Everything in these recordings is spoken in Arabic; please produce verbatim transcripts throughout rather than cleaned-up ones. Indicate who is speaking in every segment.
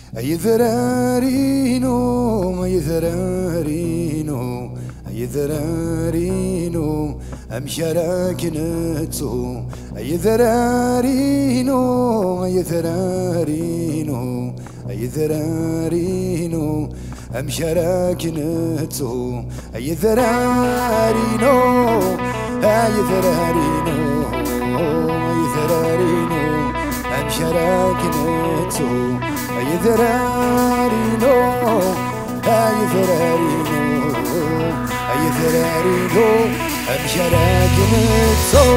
Speaker 1: أي ذرارينو أي ذرارينو أي ذرارينو أمشارك نتسو أي ذرارينو أي ذرارينو أي ذرارينو أمشارك نتسو أي ذرارينو أي ذرارينو أي ذرارينو أمشارك نتسو أي ذرارينو أي ذرارينو أي ذرارينو أمشارك نتسو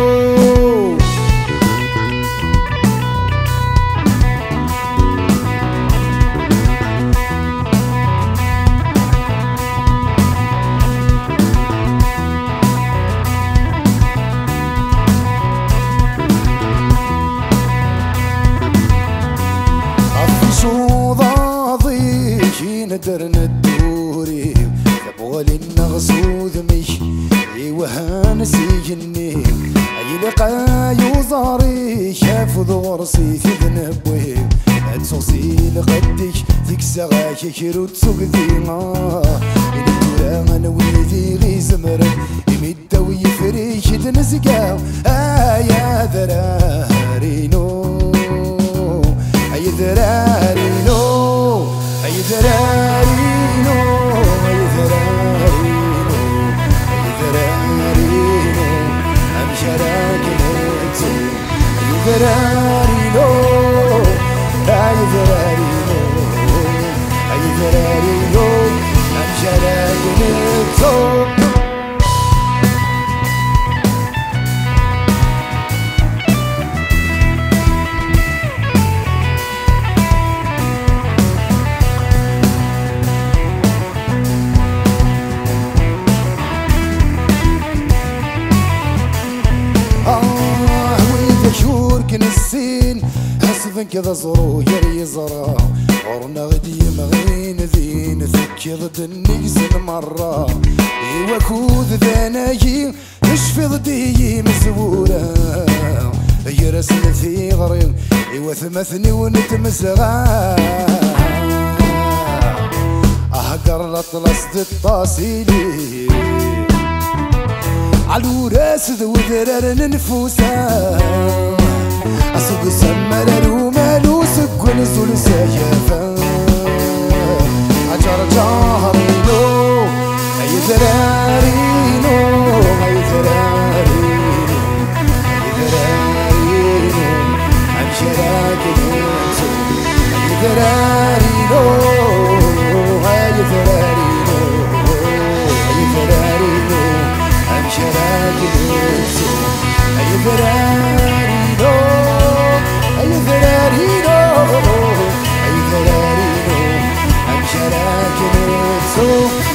Speaker 1: ندر ندوري يبغالي النغصوذ مش ايوه نسيجني اي لقاي وزاري شاف ضورسي في ذنبوي تسوسي لغدك ذيك سغاك كيرو تسوق ذيما الدورة انا ويدي غي زمرن يمد ويفريش تنسقاو يا ذرارينو اي ذرارينو أي ذرارينو أي ذرارينو أي ذرارينو أمشارك نتسو أي ذرارينو أي ذرارينو أي ذرارينو أمشارك نتسو السين حسبن كذا زرو يري زرا ورنا غدي مغين ذين ذكي ضد النقز المرة ايوا كوذ ذناجي تشفي ضدي مزورة يرسل في غريب ايوا ثمثني ونتمزغا اهقر الاطلس ذي الطاسيلي علو راس ذو ذرر نفوسا أسوق سمر ومالو سكون زول سيافا عجر جارينو أي ذرارينو أي ذرارينو أي ذرارينو أمشراك نتسو أي ذرارينو أي ذرارينو أي ذرارينو أمشراك نتسو أي ذرارينو أي ذرارينو أي ذرارينو أمشراك نتسو